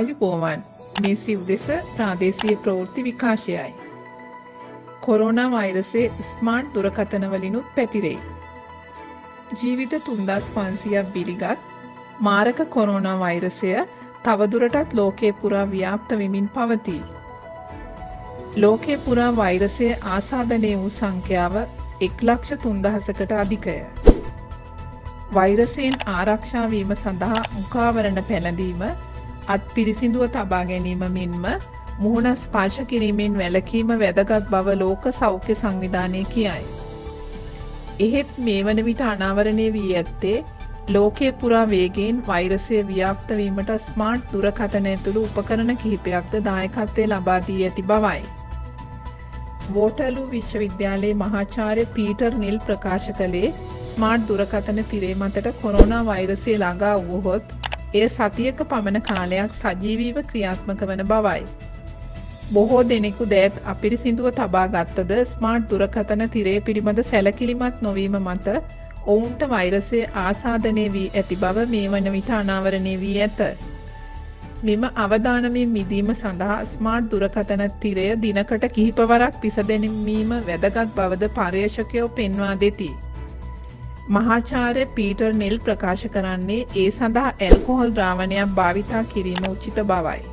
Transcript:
ආයුබෝවන් මේ සිව්දෙස ප්‍රාදේශීය ප්‍රවෘත්ති විකාශයයි. Corona වෛරසයේ smart දුරකථනවලිනුත් පැතිරෙයි. ජීවිත 3500ක් බිලිගත් මාරක කොරෝනා වෛරසය තවදුරටත් ලෝකයේ පුරා ව්‍යාප්ත වෙමින් පවතී. ලෝකයේ පුරා වෛරසය ආසාදනය වූ සංඛ්‍යාව 1,03,000කට අධිකය. වෛරසයෙන් ආරක්ෂා වීම සඳහා මුඛාවරණ පැළඳීම, අත් පිරිසිදුව තබා ගැනීම මෙන්ම මුහුණ ස්පර්ශ කිරීමෙන් වැළකීම වැදගත් බව ලෝක සෞඛ්‍ය සංවිධානය කියයි. එහෙත් මේ වන විට අනාවරණය වී ඇත්තේ ලෝකයේ පුරා වේගයෙන් වෛරසය ව්‍යාප්ත වීමට ස්මාර්ට් දුරකථන ඇතුළු උපකරණ කිහිපයක්ද දායකත්වය ලබා දී ඇති බවයි. වෝටර්ලූ විශ්වවිද්‍යාලයේ මහාචාර්ය පීටර් නිල් ප්‍රකාශ කළේ ස්මාර්ට් දුරකථන තිරේ මතට කොරෝනා වෛරසය ළඟා වුවහොත් එය සතියක පමණ කාලයක් සජීවීව ක්‍රියාත්මක වන බවයි. බොහෝ දෙනෙකු දෑත් අපිරිසිදුව තබා ගත්තද ස්මාර්ට් දුරකථන තිරය පිළිබඳ සැලකිලිමත් නොවීම මත ඔවුන්ට වෛරසය ආසාදනය වී ඇති බව මේ වන විට අනාවරණය වී ඇත. මෙම අවදානමින් මිදීම සඳහා ස්මාර්ට් දුරකථන තිරය දිනකට කිහිපවරක් පිසදැනීම වැදගත් බවද පර්යේෂකයෝ පෙන්වා දෙති. මහාචාර්ය පීටර් නිල් ප්‍රකාශ කරන්නේ ඒ සඳහා ඇල්කොහොල් ද්‍රාවණයක් භාවිතා කිරීම උචිත බවයි.